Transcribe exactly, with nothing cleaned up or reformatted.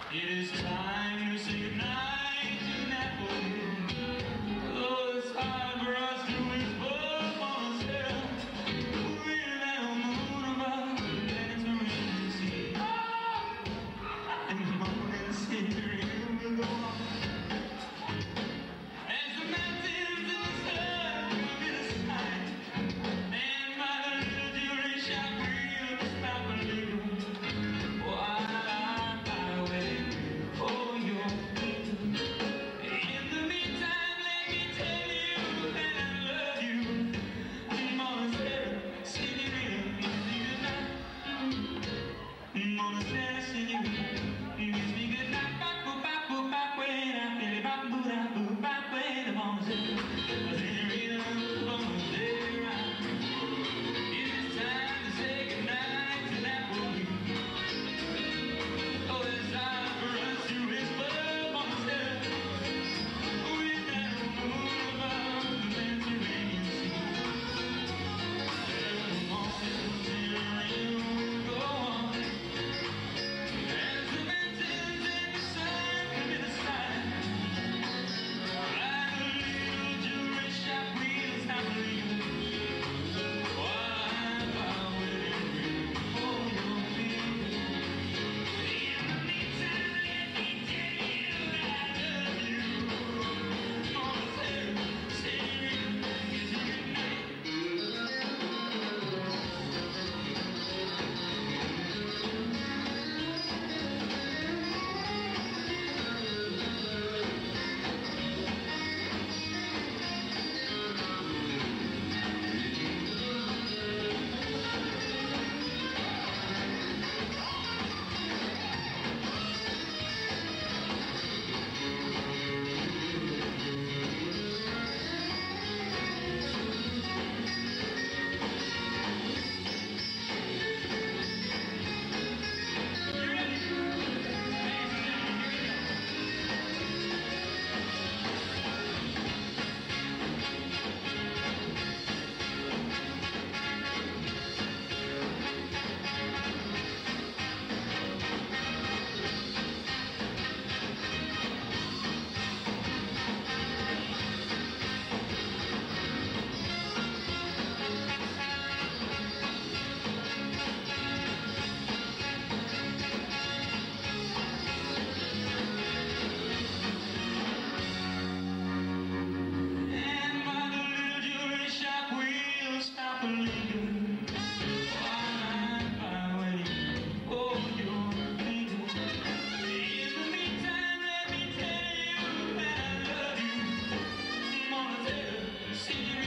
It is time to say goodnight to Napoli. Though it's hard for us to whisper on Sera, with that moon above the Mediterranean Sea. And the morning Syria will go on as the mountains in the sun come in the sky. And by the little jewelry shop we'll stop a little while I'm highway for your finger. In the meantime, let me tell you that I love you. Buona Sera, signorina, kiss me goodnight. Buona Sera, signorina, kiss me goodnight. Bop, bop, bop, bop, when I feel it, bop, bop, bop, bop, when I'm on Sera, signorina, Buona Sera. It is time to say goodnight to Napoli. Oh, it's time for us to whisper on Sera, with that moon above the Mediterranean Sea. And the morning Syria will go on as the mountains and the sun come in the sky. Like a little jewelry shop we'll stop a little while I'm out waiting for your finger. In the meantime, let me tell you that I love you. Buona Sera, signorina, kiss me goodnight. You ready? Ladies and gentlemen, here we go. And by the little jewelry shop we'll stop a little while I'm waiting for your finger. In the meantime, let me tell you that I love you. Buona Sera, signorina.